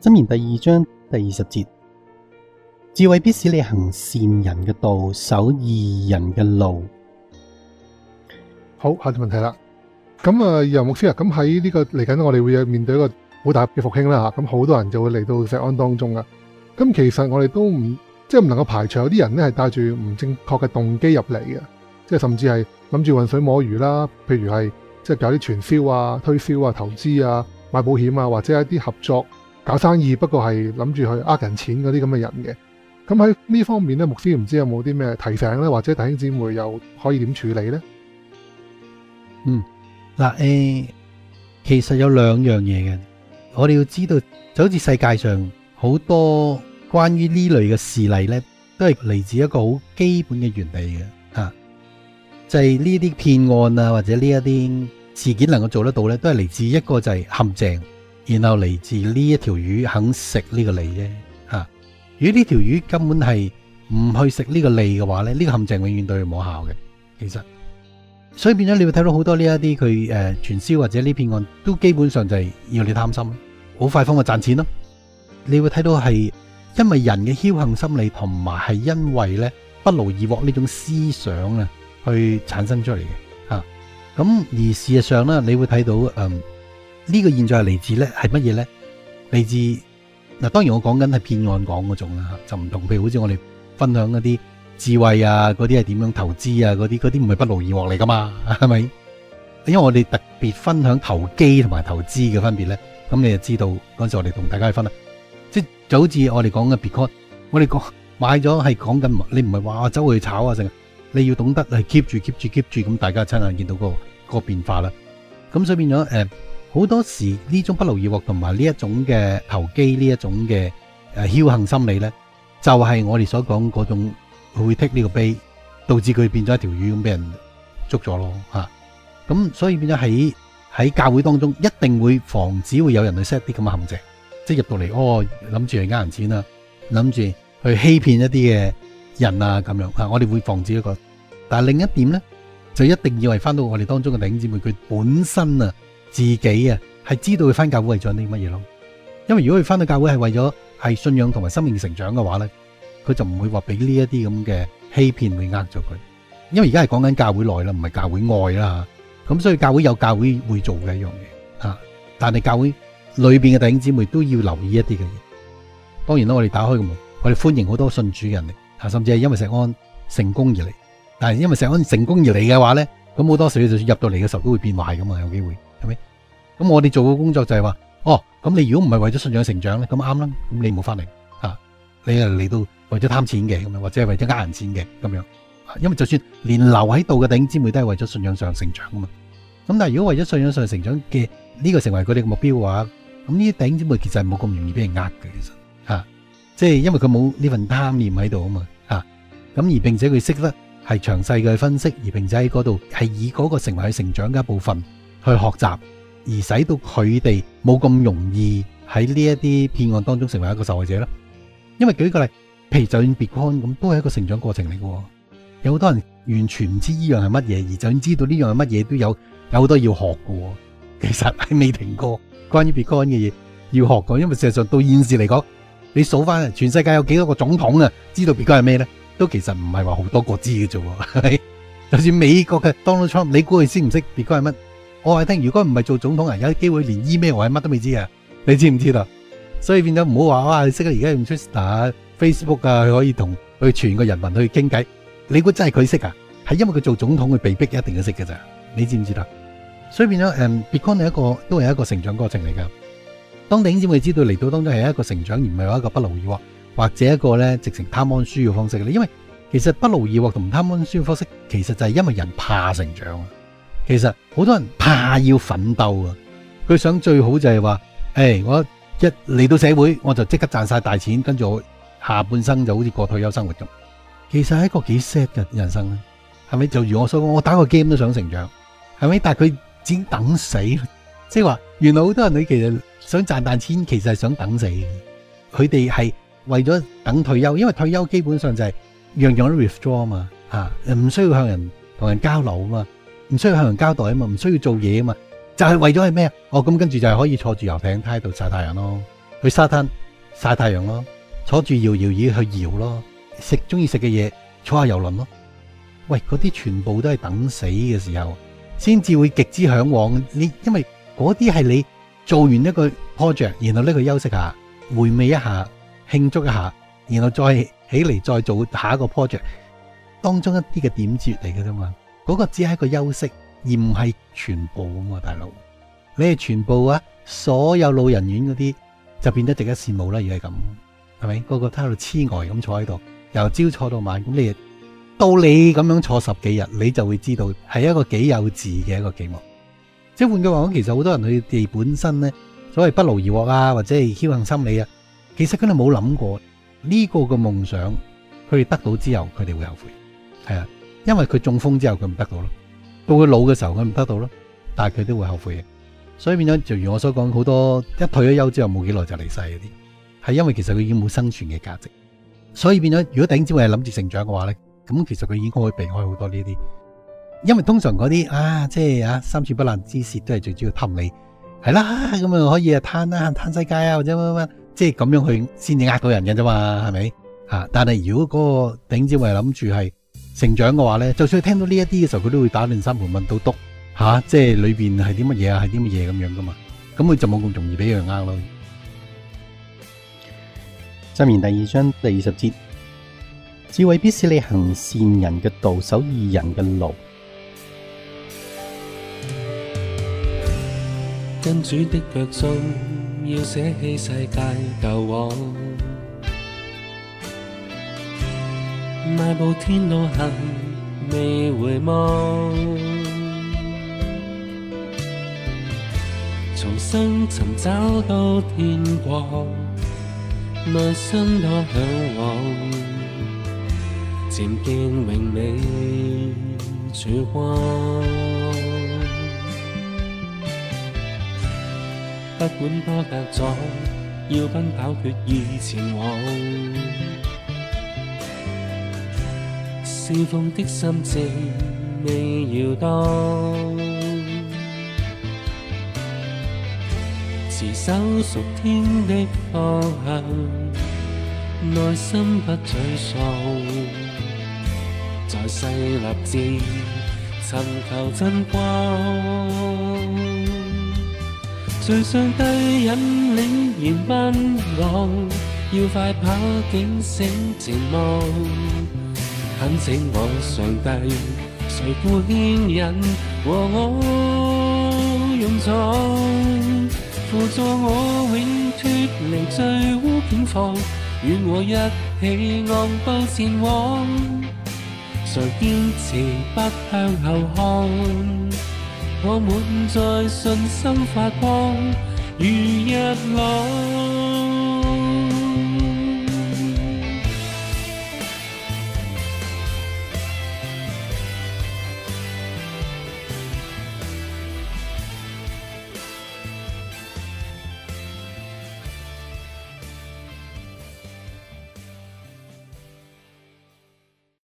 箴言第2章第20節，智慧必使你行善人嘅道，守義人嘅路。 好，下條問題啦。咁楊牧師啊，咁喺呢個嚟緊，我哋會有面對一個好大嘅復興啦嚇。咁好多人就會嚟到石安當中啊。咁其實我哋都唔能夠排除有啲人咧係帶住唔正確嘅動機入嚟嘅，即係甚至係諗住渾水摸魚啦。譬如係即係搞啲傳銷啊、推銷啊、投資啊、買保險啊，或者一啲合作搞生意，不過係諗住去呃人錢嗰啲咁嘅人嘅。咁喺呢方面咧，牧師唔知有冇啲咩提醒咧，或者弟兄姊妹又可以點處理咧？ 其實有兩樣嘢嘅，我哋要知道，就好似世界上好多關於呢類嘅事例呢，都係嚟自一個好基本嘅原理嘅吓，就係呢啲騙案啊，或者呢一啲事件能夠做得到呢，都係嚟自一個就係陷阱，然後嚟自呢一條魚肯食呢個脷啫吓。如果呢條魚根本係唔去食呢個脷嘅話呢，呢個陷阱永遠對佢冇效嘅，其實。所以變咗你會睇到好多呢一啲佢傳銷或者呢騙案，都基本上就係要你貪心，好快方法賺錢咯。你會睇到係因為人嘅僥倖心理，同埋係因為咧不勞而獲呢種思想啊，去產生出嚟嘅吓。咁而事實上咧，你會睇到呢個現象係嚟自咧係乜嘢咧？嚟自嗱，當然我講緊係騙案講嗰種啦，就唔同。譬如好似我哋分享一啲智慧啊，嗰啲係點樣投資啊，嗰啲唔係不勞而獲嚟噶嘛，係咪？因為我哋特別分享投機同埋投資嘅分別咧，咁你就知道嗰陣時我哋同大家去分啦。即係就好似我哋講嘅 Bitcoin，我哋講買咗係講緊，你唔係話走去炒啊成，你要懂得係 keep 住，咁大家親眼見到個變化啦。咁所以變咗好多時呢種不勞而獲同埋呢一種嘅投機呢一種嘅僥倖心理咧，就係我哋所講嗰種。佢會剔呢個碑，導致佢變咗一條魚咁俾人捉咗咯嚇。咁所以變咗喺教會當中，一定會防止會有人去 set 啲咁嘅陷阱，即係入到嚟諗住係呃人錢啊，諗住去欺騙一啲嘅人啊咁樣嚇。我哋會防止一個，但係另一點咧，就一定要係翻到我哋當中嘅弟兄姊妹，佢本身啊自己啊係知道佢翻教會為咗啲乜嘢咯。因為如果佢翻到教會係為咗係信仰同埋生命成長嘅話咧，佢就唔會話俾呢一啲咁嘅欺騙會呃咗佢，因為而家係講緊教會內啦，唔係教會外啦嚇。咁所以教會有教會會做嘅一樣嘢嚇，但係教會裏邊嘅弟兄姊妹都要留意一啲嘅嘢。當然啦，我哋打開個門，我哋歡迎好多信主嘅人嚟嚇，甚至係因為石安成功而嚟。但係因為石安成功而嚟嘅話咧，咁好多時就算入到嚟嘅時候都會變壞噶嘛，有機會係咪？咁我哋做嘅工作就係話，咁你如果唔係為咗信仰成長咧，咁啱啦，咁你冇翻嚟嚇，你係嚟到為咗貪錢嘅咁樣，或者係為咗呃人錢嘅咁樣，因為就算連留喺度嘅弟兄姊妹都係為咗信仰上成長啊嘛。咁但係如果為咗信仰上成長嘅呢個成為佢哋嘅目標嘅話，咁呢啲弟兄姊妹其實係冇咁容易俾人呃嘅，其實嚇，即係因為佢冇呢份貪念喺度啊嘛嚇。咁而並且佢識得係詳細嘅去分析，而並且喺嗰度係以嗰個成為佢成長嘅一部分去學習，而使到佢哋冇咁容易喺呢一啲騙案當中成為一個受害者啦。因為舉個例，譬如就算 Bitcoin 咁，都係一個成長過程嚟嘅。有好多人完全唔知呢樣係乜嘢，而就算知道呢樣係乜嘢，都有好多要學嘅。其實係未停過關於 Bitcoin 嘅嘢要學嘅，因為事實上到現時嚟講，你數翻全世界有幾多個總統啊，知道 Bitcoin 係咩咧？都其實唔係話好多個知嘅啫。係咪？就算美國嘅 Donald Trump，你估佢識唔識 Bitcoin 係乜？我話你聽，如果唔係做總統啊，有機會連 email 係乜都未知啊！你知唔知道？所以變咗唔好話哇，你識得而家用 Twitter、Facebook 啊，佢可以同佢全個人民去傾偈。你估真係佢識啊？係因為佢做總統，佢被逼一定要識嘅咋？你知唔知道？所以變咗Bitcoin 都係一個成長過程嚟噶。當弟兄姊妹知道嚟到當中係一個成長，而唔係話一個不勞而獲，或者一個咧直情貪安舒嘅方式咧。因為其實不勞而獲同貪安舒嘅方式，其實就係因為人怕成長啊。其實好多人怕要奮鬥啊，佢想最好就係話，我一嚟到社會我就即刻賺晒大錢，跟住我下半生就好似過退休生活咁。其實係一個幾 sad 嘅人生啊，係咪？就如我所講，我打個 game 都想成長，係咪？但係佢已經等死，即係話原來好多人你其實想賺大錢，其實係想等死嘅。佢哋係為咗等退休，因為退休基本上就係樣樣都 withdraw 啊嘛，唔需要向人同人交流啊嘛，唔需要向人交代啊嘛，唔需要做嘢啊嘛，就係為咗係咩啊？咁跟住就係可以坐住遊艇喺度曬太陽咯，去去沙灘曬太陽咯，坐住搖搖椅去搖咯，食中意食嘅嘢，坐下遊輪咯。喂，嗰啲全部都係等死嘅時候先至會極之向往。因為嗰啲係你做完一個 project， 然後呢個休息下，回味一下，慶祝一下，然後再起嚟再做下一個 project， 當中一啲嘅點綴嚟嘅啫嘛。嗰個只係一個休息，而唔係全部啊嘛，大佬。你係全部啊，所有老人院嗰啲就變得值得羨慕啦。如果係咁，係咪？個個都喺度痴呆咁坐喺度，由朝坐到晚。咁你到你咁樣坐10幾日，你就會知道係一個幾幼稚嘅一個期望。即係換句話講，其實好多人佢哋本身咧，所謂不勞而獲啊，或者係僥倖心理啊，其實佢哋冇諗過呢個嘅夢想，佢哋得到之後，佢哋會後悔。係啊，因為佢中風之後佢唔得到咯，到佢老嘅時候佢唔得到咯，但係佢都會後悔嘅。所以變咗，就如我所講，好多一退咗休之後冇幾耐就離世嗰啲，係因為其實佢已經冇生存嘅價值。所以變咗，如果弟兄姊妹係諗住成長嘅話咧，咁其實佢已經可以避開好多呢啲。因為通常嗰啲即係三寸不爛之舌都係最主要氹你，係啦，咁啊可以嘆世界啊，或者乜，即係咁樣去先至呃到人嘅啫嘛，係咪？但係如果嗰個弟兄姊妹諗住係成長嘅話咧，就算佢聽到呢一啲嘅時候，佢都會打亂三盤問到篤。即係裏邊係啲乜嘢啊？係啲乜嘢咁樣噶嘛？咁佢就冇咁容易俾佢呃咯。箴言第2章第20節，智慧必使你行善人嘅道，守義人嘅路。 跟主的腳蹤，要捨棄世界舊往，邁步天路行，未回望。重新尋找到天國，內心多向往，漸見榮美曙光。不管多隔阻，要奔跑決意前往。侍奉的心志未搖動，持守屬天的方向，內心不沮喪，在世立志尋求真光，隨上帝引領然奔往，要快跑警醒前望，懇請我上帝，誰負牽引和我勇闖，輔助我永脫離罪污境況，與我一起昂步前往，常堅持不向後看，我們在信心發光，如日落。